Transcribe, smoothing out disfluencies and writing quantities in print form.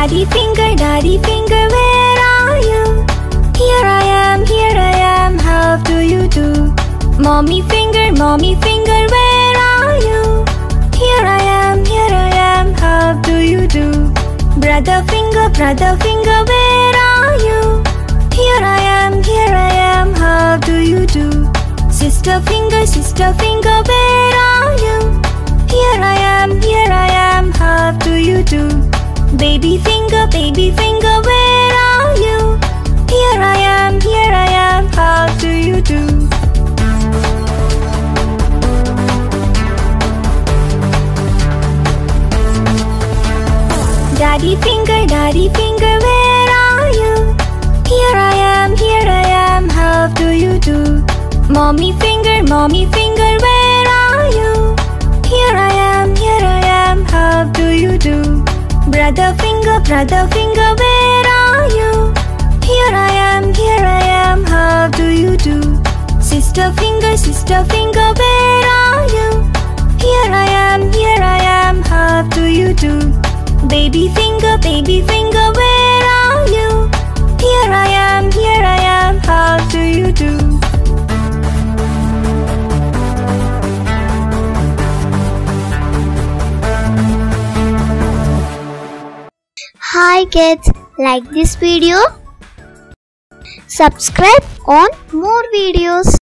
Daddy finger, where are you? Here I am, how do you do? Mommy finger, where are you? Here I am, how do you do? Brother finger, where are you? Here I am, how do you do? Sister finger, where are you? Here I am, how do you do? Baby finger, where are you? Here I am, how do you do? Daddy finger, where are you? Here I am, how do you do? Mommy finger, where are you? Here I am, how do you do? Brother finger, where are you? Here I am, how do you do? Sister finger, where are you? Here I am, how do you do? Baby finger, where are you? Here I am, how do you do? Hi kids, like this video? Subscribe on more videos.